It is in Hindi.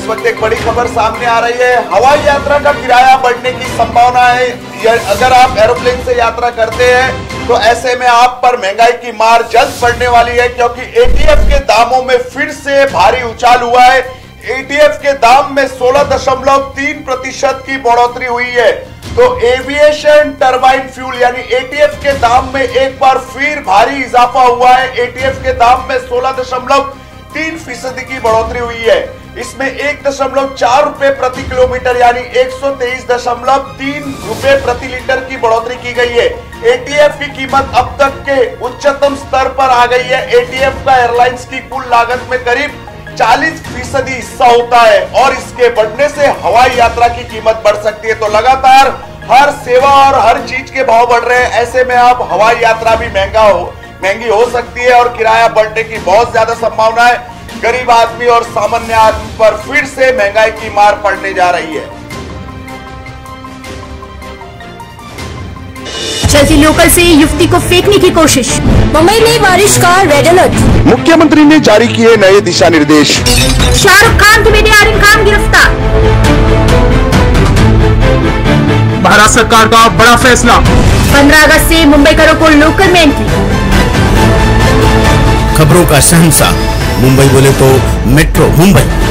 इस वक्त एक बड़ी खबर सामने आ रही है। हवाई यात्रा का किराया बढ़ने की संभावना है। अगर आप एरोप्लेन से यात्रा करते हैं तो ऐसे में आप पर महंगाई की मार जल्द पड़ने वाली है, क्योंकि एटीएफ के दामों में फिर से भारी उछाल हुआ है। एटीएफ के दाम में 16.3% की बढ़ोतरी हुई है। तो एविएशन टरबाइन फ्यूल यानी एटीएफ के दाम में एक बार फिर भारी इजाफा हुआ है। एटीएफ के दाम में 16.3% की बढ़ोतरी हुई है। इसमें 1.4 रुपए प्रति किलोमीटर यानी 123.3 रुपए प्रति लीटर की बढ़ोतरी की गई है। एटीएफ की कीमत अब तक के उच्चतम स्तर पर आ गई है। एटीएफ का एयरलाइंस की कुल लागत में करीब 40% हिस्सा होता है और इसके बढ़ने से हवाई यात्रा की कीमत बढ़ सकती है। तो लगातार हर सेवा और हर चीज के भाव बढ़ रहे हैं। ऐसे में अब हवाई यात्रा भी महंगी हो सकती है और किराया बढ़ने की बहुत ज्यादा संभावना है। गरीब आदमी और सामान्य आदमी पर फिर से महंगाई की मार पड़ने जा रही है। चलती लोकल से युवती को फेंकने की कोशिश। मुंबई में बारिश का रेड अलर्ट। मुख्यमंत्री ने जारी किए नए दिशा निर्देश। शाहरुख खान की बेटे आर्यन खान गिरफ्तार। भारत सरकार का बड़ा फैसला। 15 अगस्त से मुंबईकरों को लोकल में एंट्री। खबरों का शहंशाह मुंबई बोले तो मेट्रो मुंबई।